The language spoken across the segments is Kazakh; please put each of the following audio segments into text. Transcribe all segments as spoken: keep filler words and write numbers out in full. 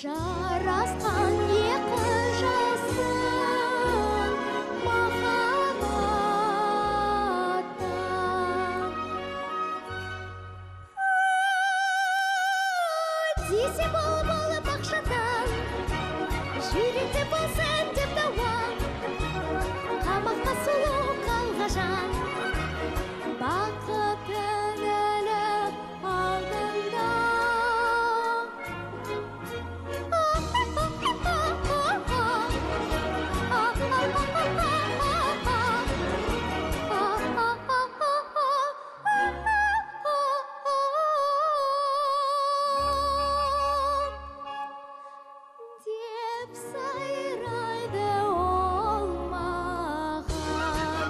жарасқан екі жасын махаббаттан. Десе бұл-бұл бақшадан, жүректе болсын деп дауан, қамаққа сұлу қалғажан, бақытын әлі алдында. Деп сайрайды ол маған.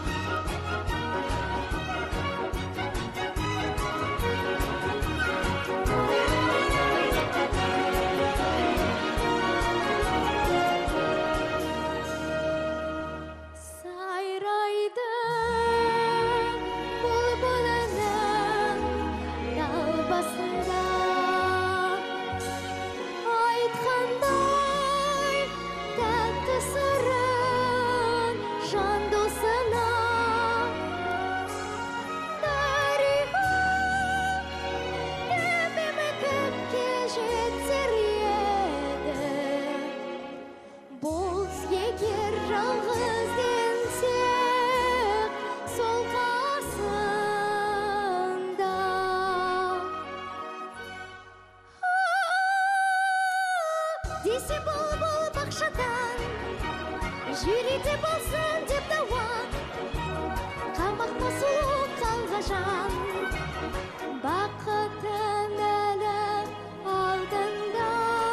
Сайрайды бұлбұлының тал басында, айтқандай тәтті сырын жан досына. Тарихым төбеме көкке жетер еді, боз егер жалғыз денсек сол қасында. Десе бұл-бұл бақшадан, жүректе болсын деп дауан, қамақта сұлу қалғажан, бақытын әлі алдында.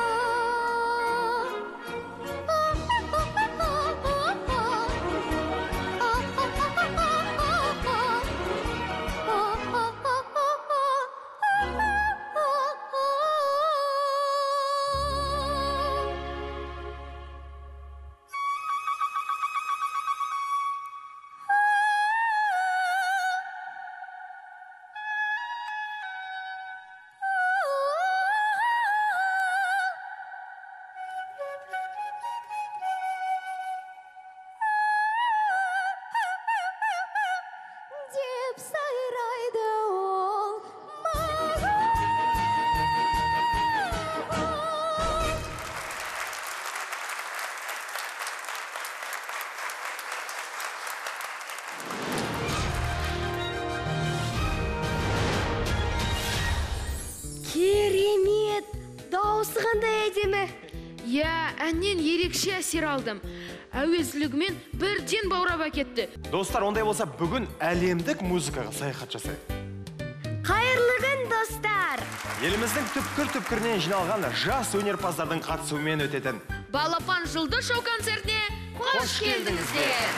Деп сайрайды ол маған. Керемет! Дауысы қандай әдемі! Я, әннен ерекше әсер алдым. Әуезлігімен бірден баурап әкетті. Достар, ондай болса бүгін әлемдік музыкаға саяхат жасайық. Қайырлы күн, достар! Еліміздің түпкір-түпкірінен жиналған жас өнерпаздардың қатысуымен өтетін Балапан жылды шоу концертіне қош келдіңіздер!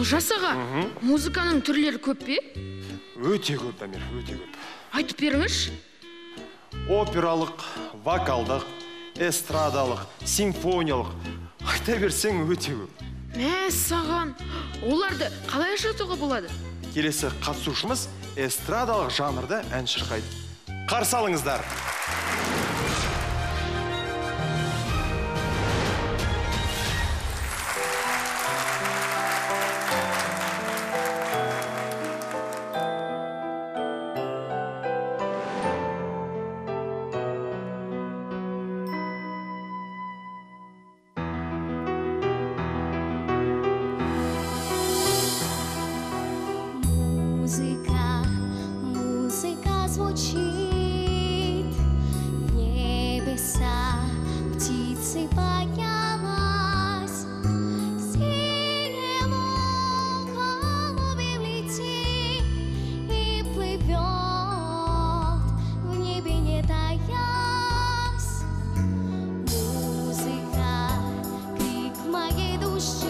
Олжас аға, музыканың түрлері көп пе? Өте көп, Дамир, өте көп. Айтып беріңізші. Опералық, вокалдық, эстрадалық, симфониялық. Айта берсең өте көп. Мә саған, оларды қалай ажыратуға болады? Келесі қатысушымыз эстрадалық жанрда ән шырқайды. Қарсы алыңыздар. Музыка, музыка звучит, в небеса птицы поднялась, синему голубем летит и плывет, в небе не таясь. Музыка, крик моей души.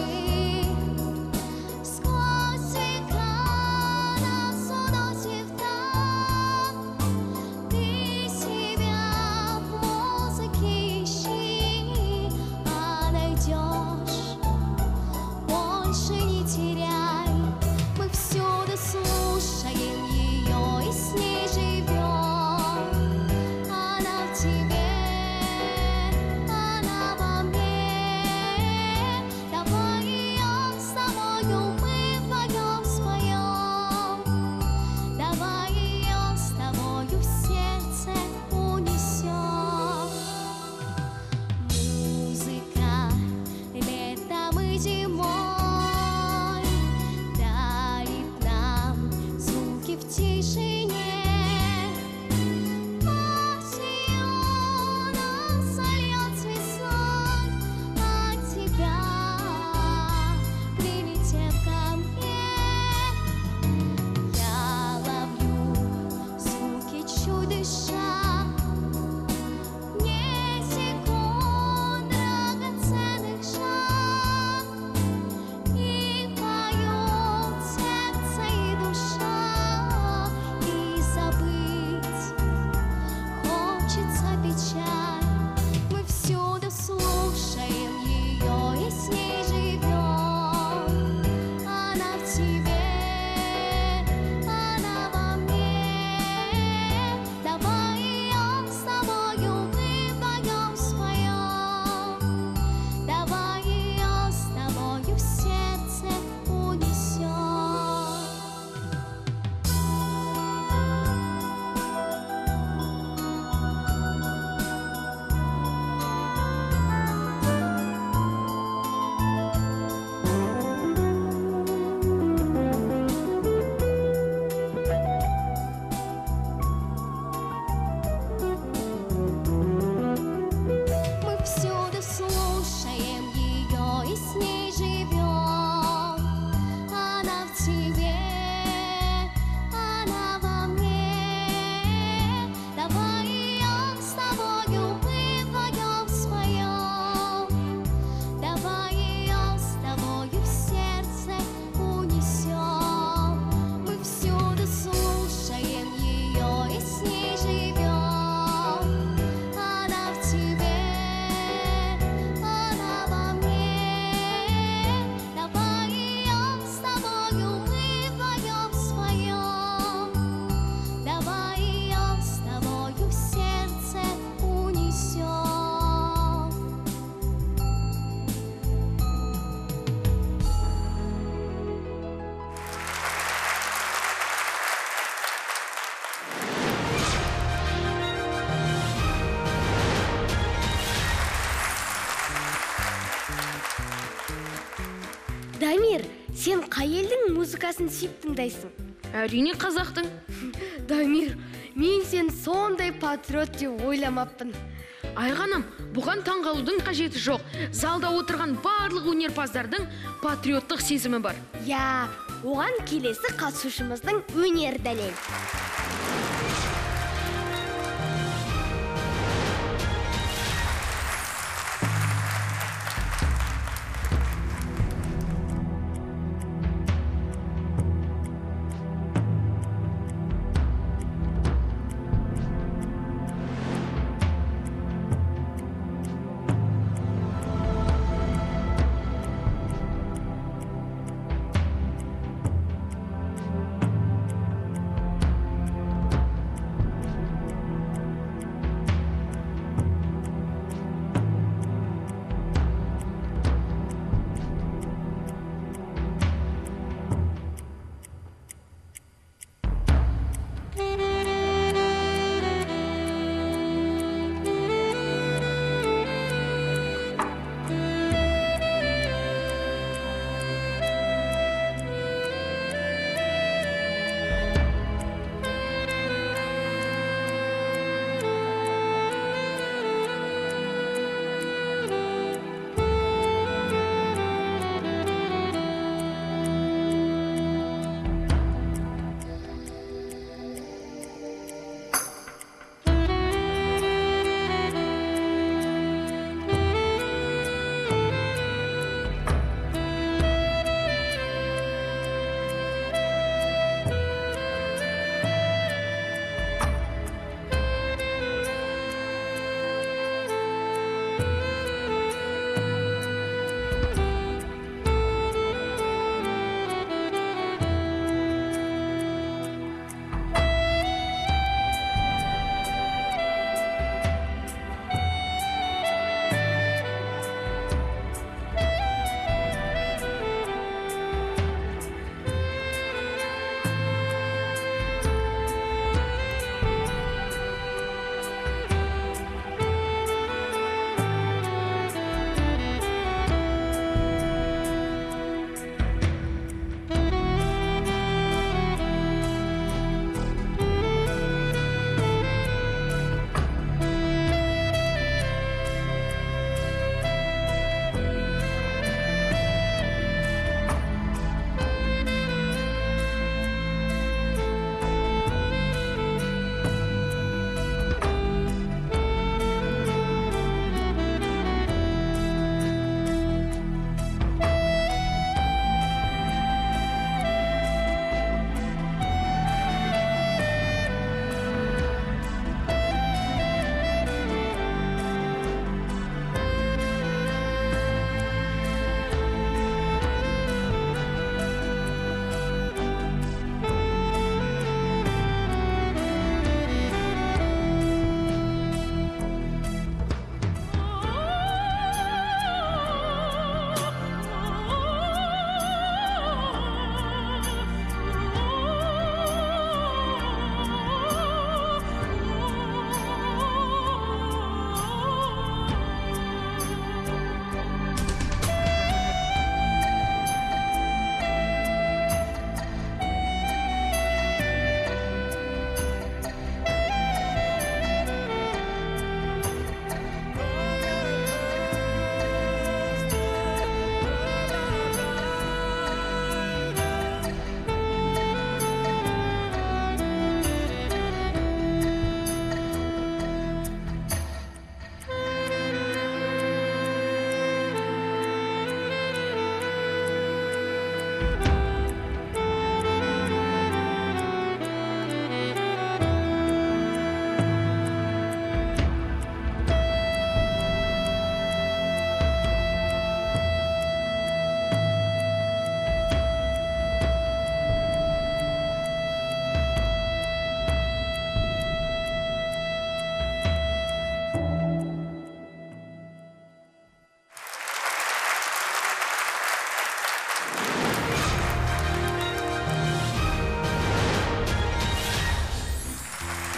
Дамир, сен қай елдің музыкасын сүйіп тыңдайсың? Әрине қазақтың. Дамир, мен сен сондай патриот деп ойламаппын. Айғаным, бұған таңғалудың қажеті жоқ. Залда отырған барлық өнерпаздардың патриоттық сезімі бар. Я, оған келесі қатысушымыздың өнер дәлел.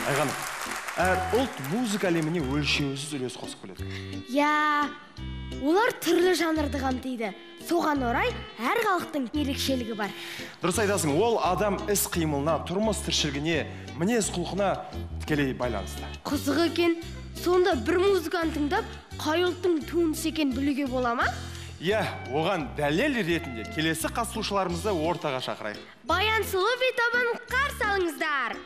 Айғаным, әр ұлт музыка әлеміне өлшеусіз үлес қосып келеді. Я, олар түрлі жанрды қамтиды. Соған орай әр халықтың ерекшелігі бар. Дұрыс айтасың, ол адам іс қимылына, тұрмыс тіршілігіне, мінез құлқына тікелей байланысты. Қызық екен. Сонда бір музыканы тыңдап, қай ұлттың туындысы екен білуге бола ма? Иә, оған дәлел ретінде келесі қатысушыларымызды ортаға шақырайық. Баян Сұлу би тобын қарсы алыңыздар.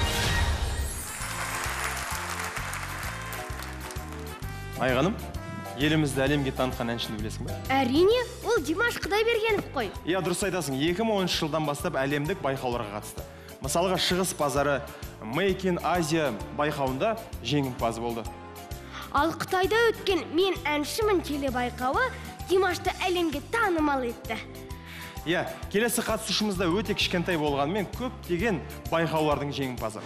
Айғаным, елімізді әлемге танытқан әншіні білесің бе? Әрине, ол Димаш Құдайбергенов қой. Иә, дұрыс айтасың. екі мың оныншы жылдан бастап әлемдік байқауларға қатысты. Мысалға, Шығыс базары Make in Asia байқауында жеңімпаз болды. Ал Қытайда өткен Мен әншімін телебайқауы Димашты әлемге танымал етті. Иә, келесі қатысушымыз да өте кішкентай болғанымен көптеген байқаулардың жеңімпазы.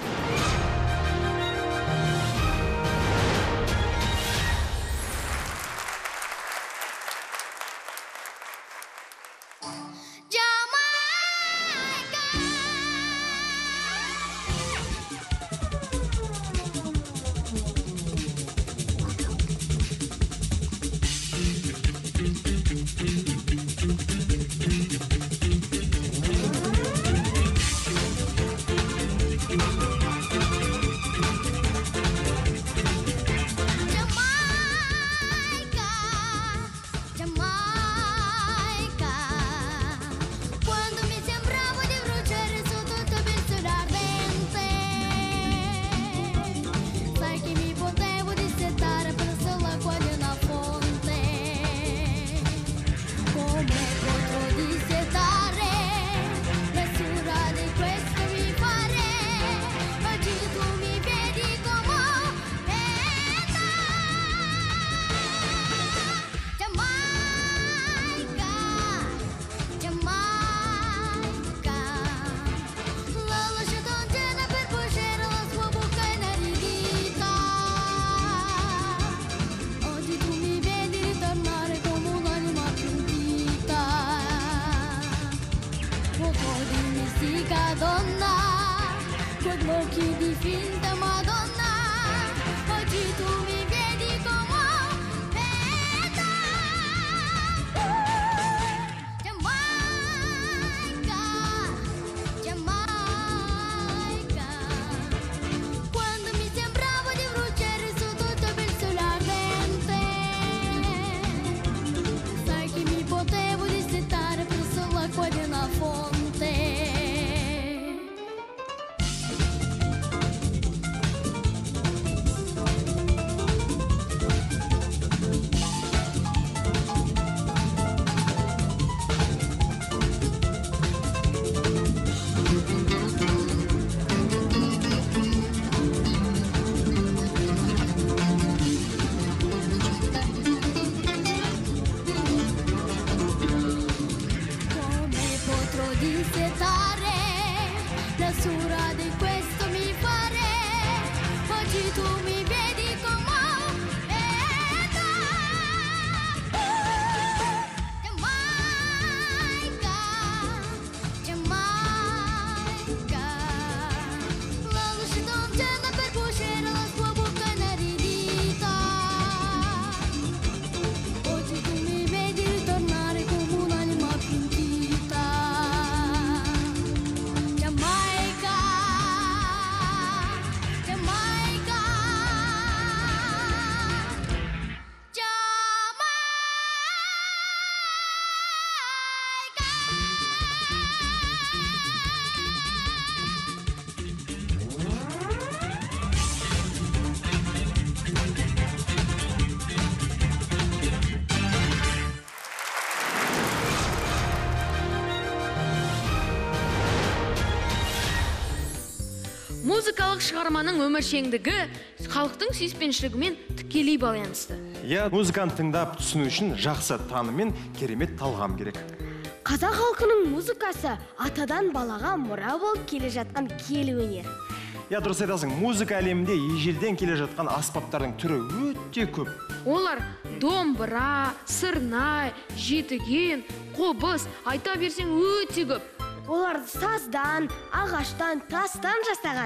Музыкалық шығарманың өміршеңдігі халықтың сүйіспеншілігімен тікелей байланысты. Иә, музыканы тыңдап түсіну үшін жақсы таным мен керемет талғам керек. Қазақ халқының музыкасы атадан балаға мұра болып келе жатқан киелі өнер. Иә, дұрыс айтасың, музыка әлемінде ежелден келе жатқан аспаптардың түрі өте көп. Олар домбыра, сырнай, жетіген, қобыз, айта берсең өте көп. Олар саздан, ағаштан, тастан жасаған.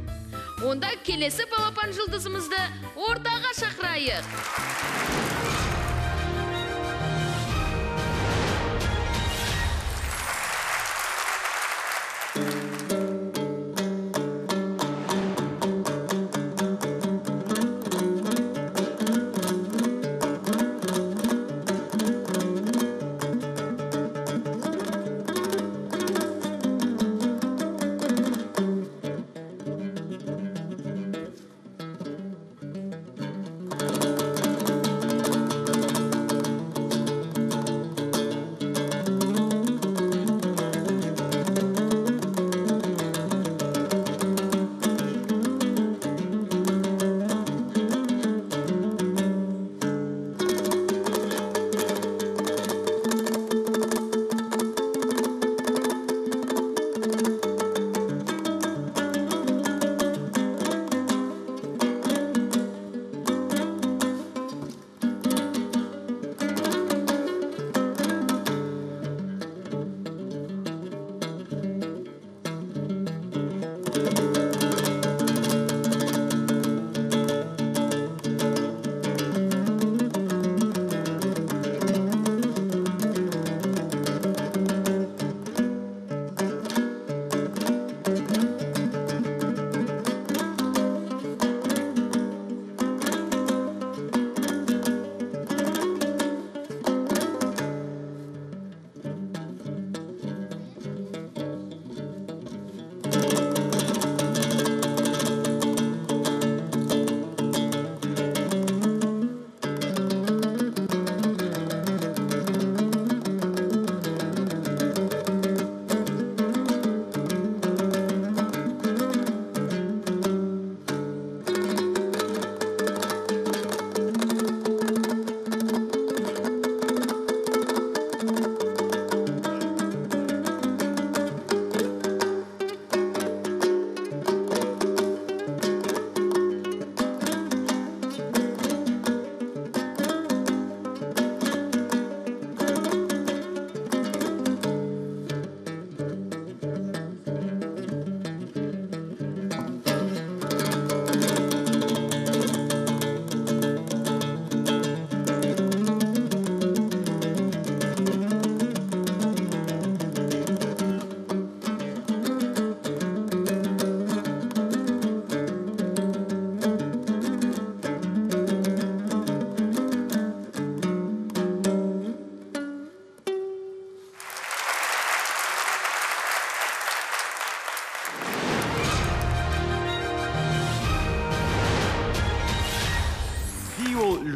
Онда келесі балапан жұлдызымызды ортаға шақырайық.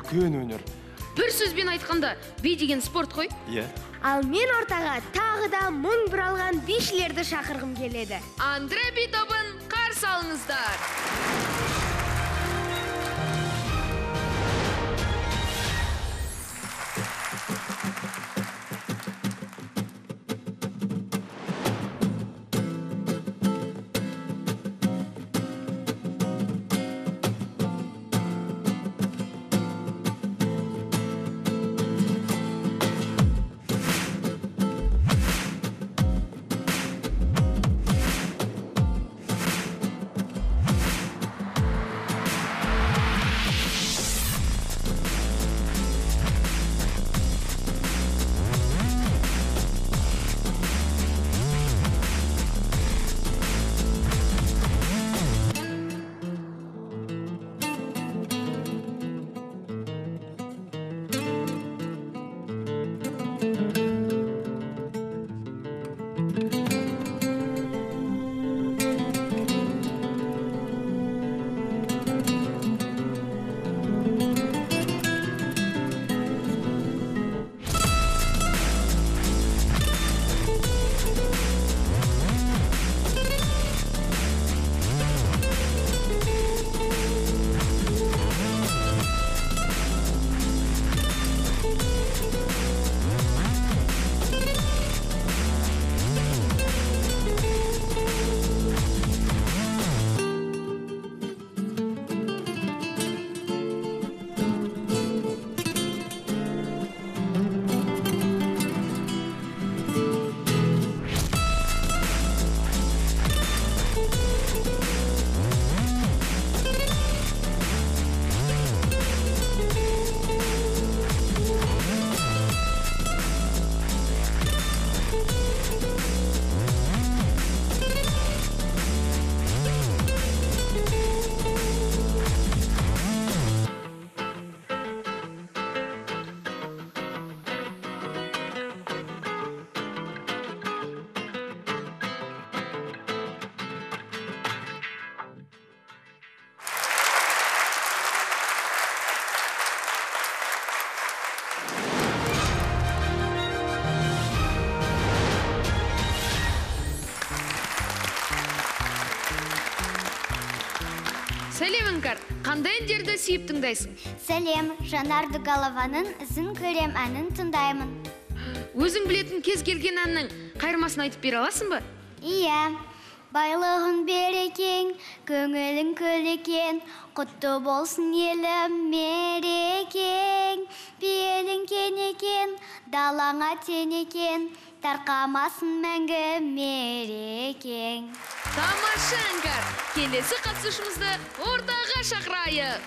үлкен өнер. Бір сөзбен айтқанда, би деген спорт қой. Иә. Ал мен ортаға тағы да мың бір алған бишілерді шақырғым келеді. Андре би тобын қарсы алыңыздар. Сәлем Іңкәр, қандай әндерді сүйіп тыңдайсың? Сәлем, Жанар Дугалованың «Ізін көрем» әнін тыңдаймын. Өзің білетін кез келген әннің қайырмасын айтып бере аласың ба? Иә, байлығын берекең, көңілің көлекен, құтты болсын елім мерекең. Пейілің кен екен, далаңа тен екен, тарқамасын мәңгі мерекең. Тамаша Іңкәр, келесі қатысушымызды ортаға шақырайық.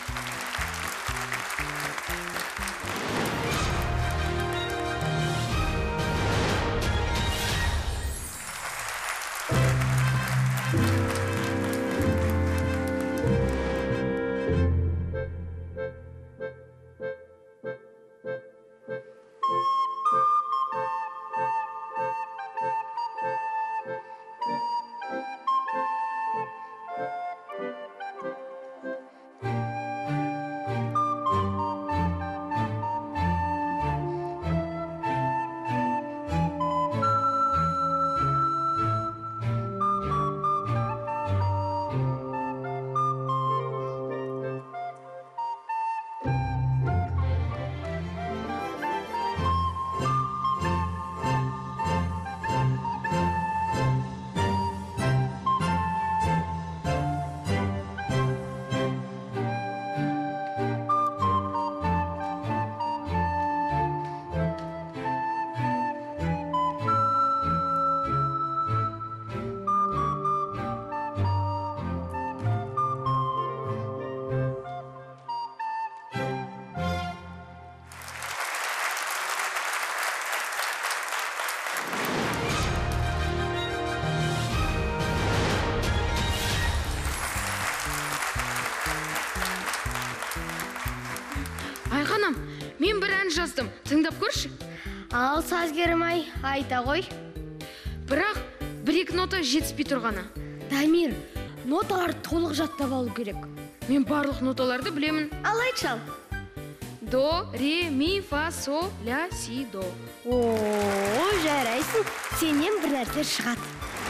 Айғанам, мен бір ән жаздым, тыңдап көрші. Ал сазгерім ай, айта ғой. Бірақ бір-екі нота жетіспей тұрғаны. Дамир, ноталар толық жаттап алу керек. Мен барлық ноталарды білемін. Ал айтшал. до, ре, ми, фа, со, ля, си, до. О, жарайсың, сенен бір нәрсе шығады.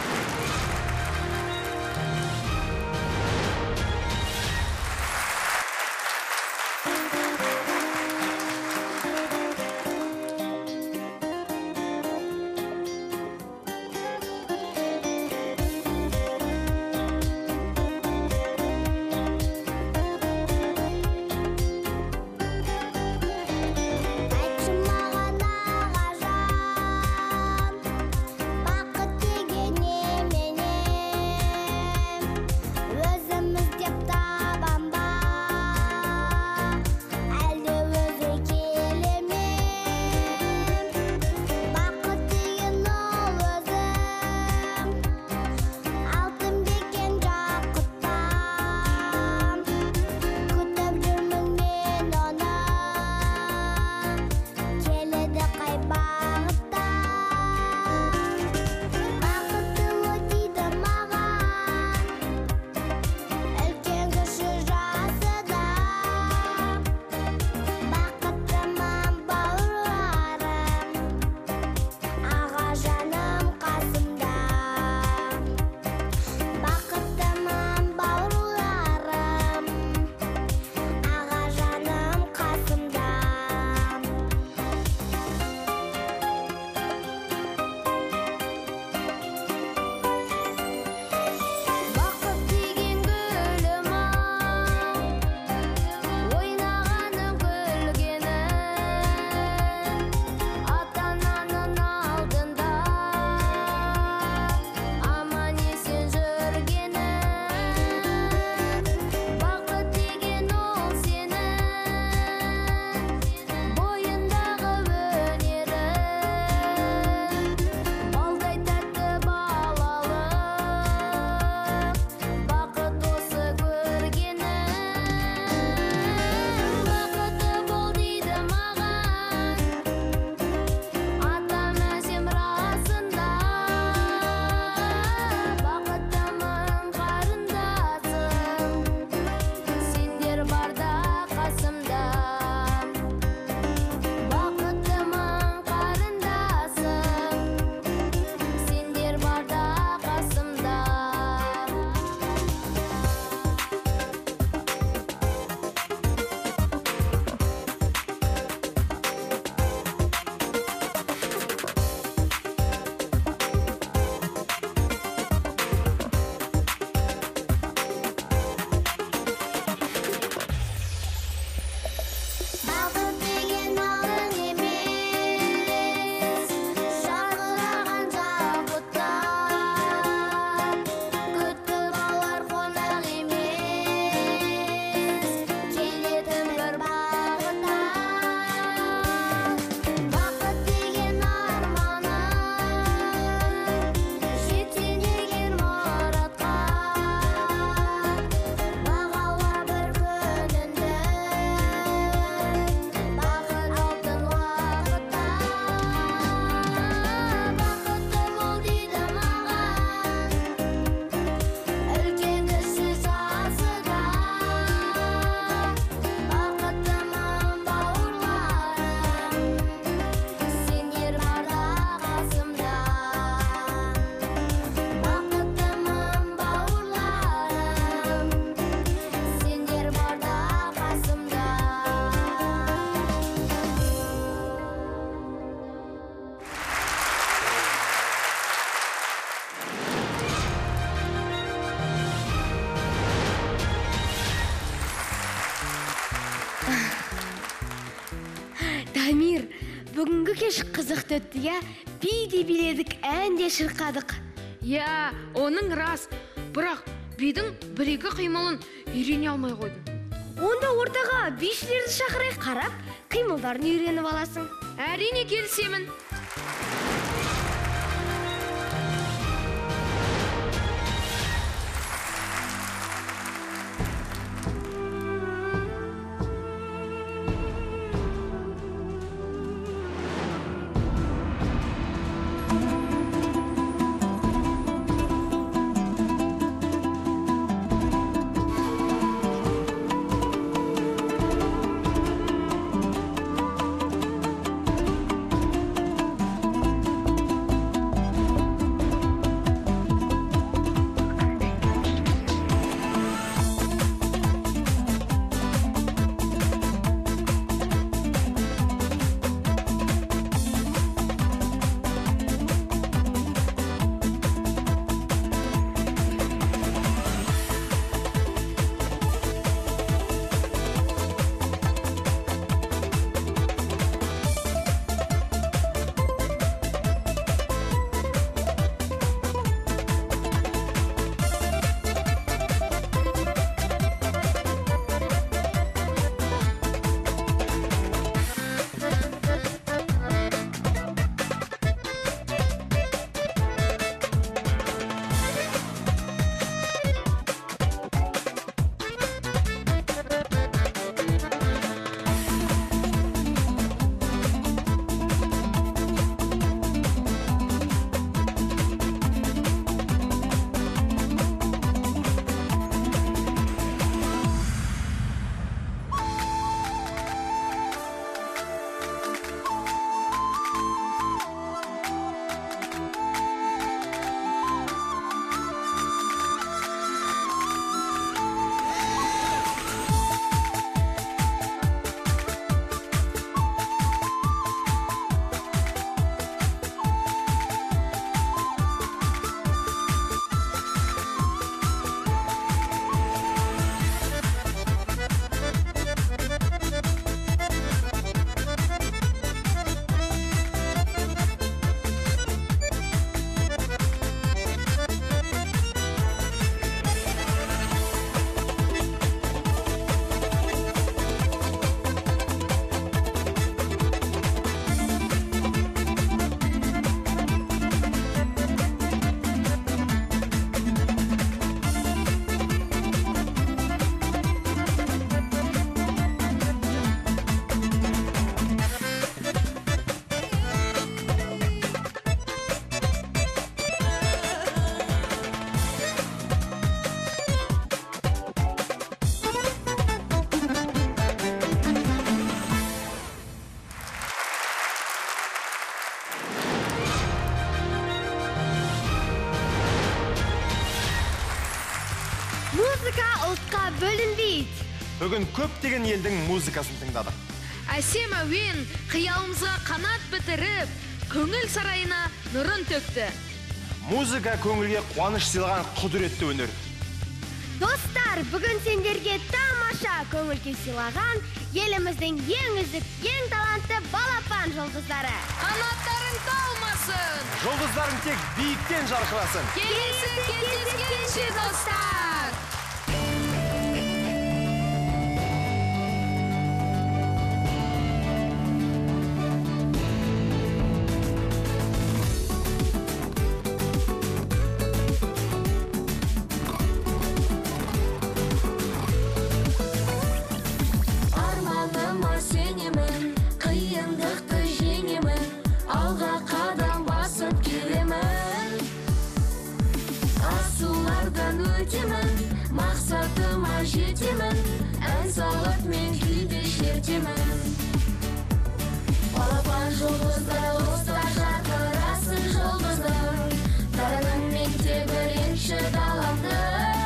Дамир, бүгінгі кеш қызықты өтті, я би де биледік, ән де шырқадық. Я, оның рас, бірақ бидің бір-екі қимылын үйрене алмай қойдым. Онда ортаға бишілерді шақырайық, қарап, қимылдарын үйреніп аласың. Әрине келісемін. аймаққа бөлінбейді. Бүгін көптеген елдің музыкасын тыңдадық. Әсем әуен қиялымызға қанат бітіріп, көңіл сарайына нұрын төкті. Музыка көңілге қуаныш сыйлаған құдіретті өнер. Достар, бүгін сендерге тамаша көңіл күй сыйлаған еліміздің ең үздік, ең талантты балапан жұлдыздары. Қанаттарың талмасын. Жұлдыздарың тек биіктен жарқырасын. Келесі кездескенше достар. Арманыма сенемін, қиындықты жеңемін, алға қадам басып келемін. Асулардан өтемін, мақсатыма жетемін, ән салып мен күйді шертемін. Балапан жұлдыздар ұста жарқырасын жұлдыздың, дарының мектеп бірінші даламды.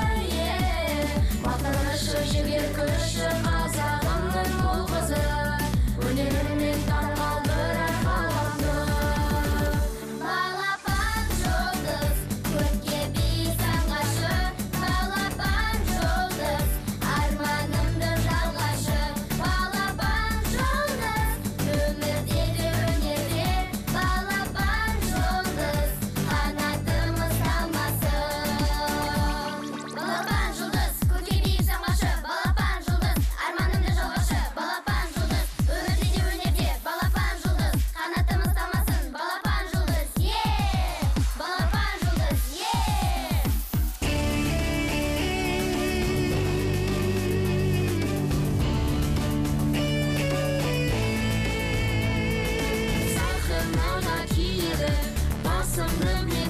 Мақтанышы жігер күші қазағымның бұл қызы, өнерімен таңғалдырар ғаламды. Балапан жұлдыз, көкке биік самғашы, балапан жұлдыз, арманымды жалғашы. Балапан жұлдыз, өмірде де өнерде, балапан жұлдыз, қанатымыз талмасын. Балапан жұлдыз, көкке биік самғашы, балапан жұлдыз, арманымды жалғашы. Балапан жұлдыз, өмірде де өнерде, балапан жұлдыз, қанатымыз талмасын. Балапан жұлдыз, е! Балапан жұлдыз, е! Сахнаға киеді, басымды